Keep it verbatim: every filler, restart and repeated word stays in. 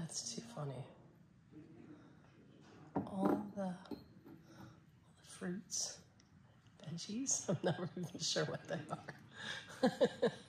That's too funny. All the, all the fruits, veggies, I'm never even sure what they are.